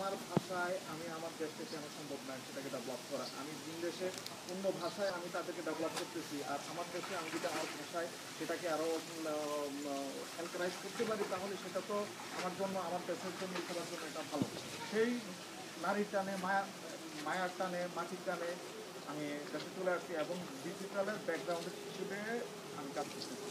আমার ভাষায় আমি আমার দেশকে কেন সম্ভব নয় সেটাকে ডেভেলপ করা? আমি ভিন দেশে অন্য ভাষায় আমি তাদেরকে ডেভেলপ করতেছি, আর আমার দেশে আমি যদি আমার ভাষায় সেটাকে আরও এনকারেজ করতে পারি, তাহলে সেটা তো আমার জন্য, আমার দেশের জন্য, সবার জন্য এটা ভালো। সেই নারীর টানে, মায়ার টানে, মাটির টানে আমি দেশে চলে আসছি এবং ডিজিটালের ব্যাকগ্রাউন্ডের হিসেবে আমি কাজ করতেছি।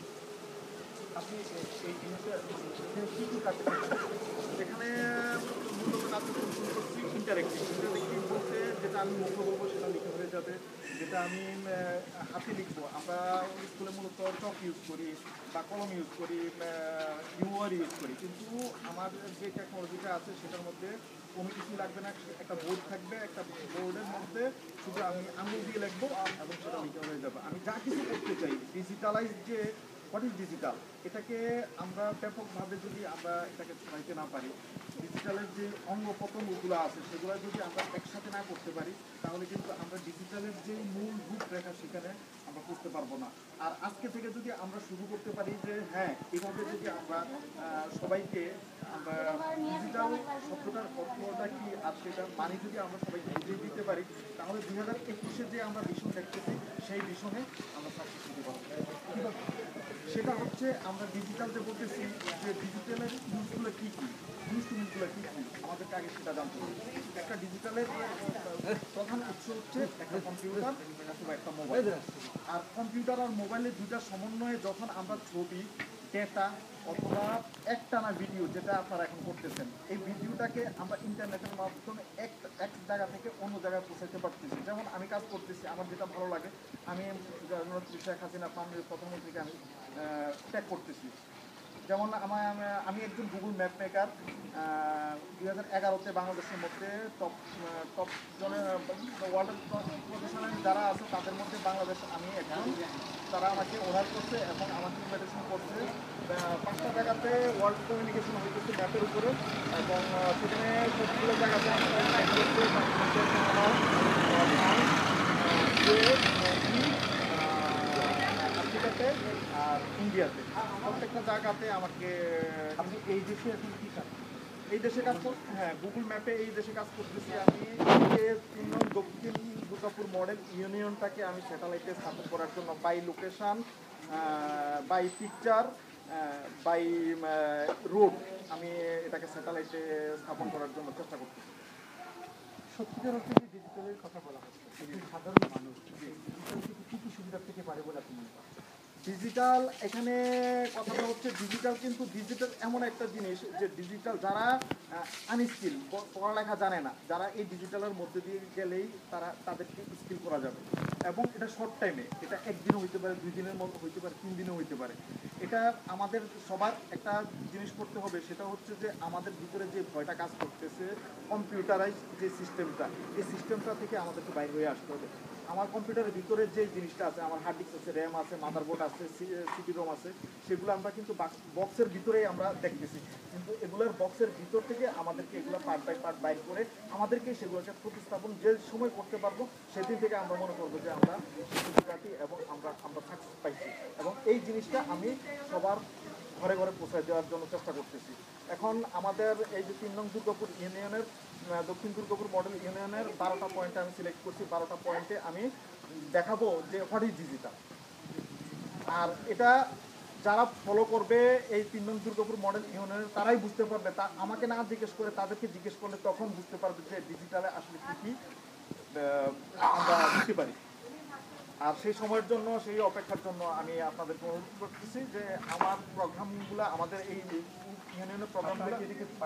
আপনি এই জিনিসটা কী কী কাজ করছেন? এখানে মূলত কাজ করছি ইন্টারেক্টিভ। ইন্টারেক্টিভ বলতে যেটা আমি মুখে বলবো সেটা লিখে হয়ে যাবে, যেটা আমি হাতে লিখবো। আমরা স্কুলে মূলত চক ইউজ করি বা কলম ইউজ করি, ইউআর ইউজ করি, কিন্তু আমার যে টেকনোলজিটা আছে সেটার মধ্যে কোনো কিছু লাগবে না। একটা বোর্ড থাকবে, একটা বোর্ডের মধ্যে শুধু আমি আঙুল দিয়ে লিখবো এবং সেটা লিখে হয়ে যাবে। আমি যা কিছু করতে চাই, ডিজিটালাইজ যে হোয়াট ইজ ডিজিটাল, এটাকে আমরা ব্যাপকভাবে যদি আমরা এটাকে ছড়াইতে না পারি, ডিজিটালের যে অঙ্গ প্রত্যঙ্গগুলো আছে সেগুলো যদি আমরা একসাথে না করতে পারি, তাহলে কিন্তু আমরা ডিজিটালের যে মূল রূপরেখা সেখানে আমরা করতে পারবো না। আর আজকে থেকে যদি আমরা শুরু করতে পারি যে হ্যাঁ, এভাবে যদি আমরা সবাইকে আমরা ডিজিটাল শব্দটার অর্থটা কি আর সেটার মানে যদি আমরা সবাইকে বুঝিয়ে দিতে পারি, তাহলে 2021-এ যে আমরা ভীষণ দেখতেছি সেই ভীষণে আমরা সাকসেস হতে পারবো। সেটা হচ্ছে আমরা ডিজিটাল যে বলতেছি, যে ডিজিটালের ইউজগুলো কী কী, ইনস্ট্রুমেন্টগুলো কী কী, আমাদেরকে আগে সেটা জানতে হবে। একটা ডিজিটালের প্রধান উৎস হচ্ছে একটা কম্পিউটার অথবা একটা মোবাইল। আর কম্পিউটার আর মোবাইলের দুইটা সমন্বয়ে যখন আমরা ছবি, ডেটা অথবা একটানা ভিডিও, যেটা আপনারা এখন করতেছেন, এই ভিডিওটাকে আমরা ইন্টারনেটের মাধ্যমে এক জায়গা থেকে অন্য জায়গায় পৌঁছাতে পারতেছি। যেমন আমি কাজ করতেছি, আমার যেটা ভালো লাগে, আমি শেখ হাসিনা ফান্ডের প্রধানমন্ত্রীকে আমি ট্যাগ করতেছি। যেমন আমি একজন গুগল ম্যাপ মেকার। 2011-তে বাংলাদেশের মধ্যে টপ জনের ওয়ার্ল্ড প্রফেশনাল যারা আছে তাদের মধ্যে বাংলাদেশ আমি একজন। তারা আমাকে অনার করছে এবং আমাকে ইনভাইটেশন করছে 5টা জায়গাতে ওয়ার্ল্ড কমিউনিকেশন হইতেছে ম্যাপের উপরে, এবং সেখানে সবগুলো জায়গাতে আফ্রিকাতে আর ইন্ডিয়াতে প্রত্যেকটা জায়গাতে আমাকে। আপনি এই দেশে এখন কী কাজ? এই দেশে কাজ করতে, হ্যাঁ, গুগল ম্যাপে এই দেশে কাজ করতেছি আমি। দক্ষিণ দুর্গাপুর মডেল ইউনিয়নটাকে আমি স্যাটেলাইটে স্থাপন করার জন্য by location, by picture, by road আমি এটাকে স্যাটেলাইটে স্থাপন করার জন্য চেষ্টা করতেছি। সত্যিকার অর্থে যে ডিজিটালের কথা বলা হচ্ছে, সাধারণ মানুষ ডিজিটাল থেকে কী কী সুবিধা পেতে পারে বলে আপনি মনে করেন? ডিজিটাল, এখানে কথাটা হচ্ছে ডিজিটাল, কিন্তু ডিজিটাল এমন একটা জিনিস যে ডিজিটাল যারা আনস্কিল, পড়ালেখা জানে না, যারা এই ডিজিটালের মধ্যে দিয়ে গেলেই তাদেরকে স্কিল করা যাবে। এবং এটা শর্ট টাইমে, এটা একদিনও হইতে পারে, 2 দিনের মতো হইতে পারে, 3 দিনও হইতে পারে। এটা আমাদের সবার একটা জিনিস করতে হবে, সেটা হচ্ছে যে আমাদের ভিতরে যে ভয়টা কাজ করতেছে, কম্পিউটারাইজ যে সিস্টেমটা, এই সিস্টেমটা থেকে আমাদেরকে বাইরে হয়ে আসতে হবে। আমার কম্পিউটারের ভিতরে যে জিনিসটা আছে, আমার হার্ড ডিস্ক আছে, র্যাম আছে, মাদারবোর্ড আছে, সিপি রোম আছে, সেগুলো আমরা কিন্তু বক্সের ভিতরেই আমরা দেখতেছি, কিন্তু এগুলোর বক্সের ভিতর থেকে আমাদেরকে এগুলো পার্ট বাই পার্ট বাইর করে আমাদেরকে সেগুলোকে প্রতিস্থাপন যে সময় করতে পারবো, সেদিন থেকে আমরা মনে করবো যে আমরা সুবিধাটি এবং আমরা সাকসেস পাইছি। এবং এই জিনিসটা আমি সবার ঘরে ঘরে পৌঁছায় দেওয়ার জন্য চেষ্টা করতেছি। এখন আমাদের এই যে 3 নং দুর্গাপুর ইউনিয়নের, দক্ষিণ দুর্গাপুর মডেল ইউনিয়নের 12টা পয়েন্টে আমি সিলেক্ট করছি। 12টা পয়েন্টে আমি দেখাবো যে হোয়াট ইজ ডিজিটাল। আর এটা যারা ফলো করবে এই 3 নং দুর্গাপুর মডেল ইউনিয়নের, তারাই বুঝতে পারবে। তা আমাকে না জিজ্ঞেস করে তাদেরকে জিজ্ঞেস করলে তখন বুঝতে পারবে যে ডিজিটালে আসলে কী কী আমরা বুঝতে পারি। আর সেই সময়ের জন্য, সেই অপেক্ষার জন্য আমি আপনাদেরকে অনুরোধ করতেছি যে আমার প্রোগ্রামগুলো, আমাদের এই ইউনিয়নের প্রোগ্রামগুলো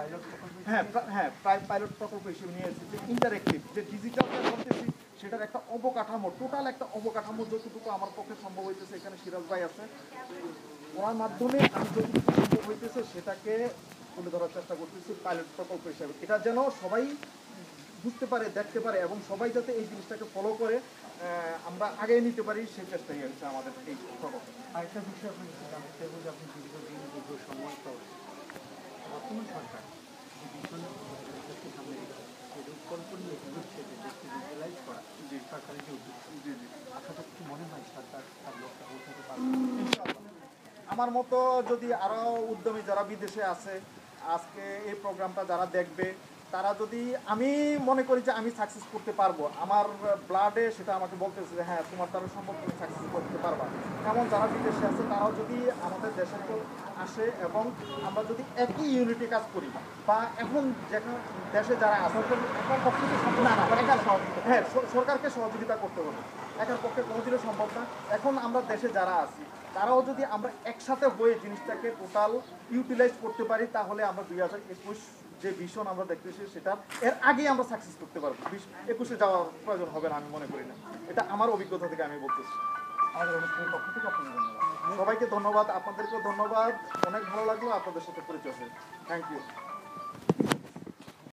পাইলট প্রকল্প হিসেবে নিয়েছি, যে ইন্টারেক্টিভ, যে ডিজিটালটা করতেছি সেটার একটা অবকাঠামো, টোটাল একটা অবকাঠামো যতটুকু আমার পক্ষে সম্ভব হইতেছে, এখানে সিরাজ ভাই আছে, ওনার মাধ্যমে আমি যতটুকু সম্ভব হইতেছে সেটাকে তুলে ধরার চেষ্টা করতেছি পাইলট প্রকল্প হিসেবে। এটা যেন সবাই বুঝতে পারে, দেখতে পারে, এবং সবাই যাতে এই জিনিসটাকে ফলো করে আমরা আগে নিতে পারি, সেই চেষ্টাই হচ্ছে আমাদের এই প্রকল্প। আরেকটা বিষয় আপনি জানতে চাইব যে আপনি দীর্ঘদিন দীর্ঘ সময় পর বর্তমান সরকার যে ভীষণ সামনে যে রূপকল্প নিয়ে এগোচ্ছে, যে দেশকে ডিজিটালাইজ করা, যে সরকারের যে উদ্যোগ, আপনাদের কি মনে হয় সরকার তার লক্ষ্যে পৌঁছাতে পারবে? আমার মতো যদি আরও উদ্যমী যারা বিদেশে আছে, আজকে এই প্রোগ্রামটা যারা দেখবে, তারা যদি, আমি মনে করি যে আমি সাকসেস করতে পারবো, আমার ব্লাডে সেটা আমাকে বলতেছে যে হ্যাঁ তোমার দ্বারা সম্ভব, তুমি সাকসেস করতে পারবা, এমন যারা বিদেশে আছে তারাও যদি আমাদের দেশে তো আসে এবং আমরা যদি একই ইউনিটে কাজ করি, বা এখন যেখানে দেশে যারা আছে একার পক্ষে তো সম্ভব না, হ্যাঁ সরকারকে সহযোগিতা করতে হবে, একার পক্ষে কোনোদিনও সম্ভব না। এখন আমরা দেশে যারা আছি তারাও যদি আমরা একসাথে হয়ে জিনিসটাকে টোটাল ইউটিলাইজ করতে পারি, তাহলে আমরা 2021 যে ভিশন আমরা দেখতেছি সেটা এর আগেই আমরা সাকসেস করতে পারবো। 2021-এ যাওয়ার প্রয়োজন হবে না আমি মনে করি না, এটা আমার অভিজ্ঞতা থেকে আমি বলতেছি। আমাদের অনুষ্ঠানের পক্ষ থেকে আপনাকে ধন্যবাদ। সবাইকে ধন্যবাদ, আপনাদেরকেও ধন্যবাদ, অনেক ভালো লাগলো আপনাদের সাথে পরিচয় হয়ে। Thank you.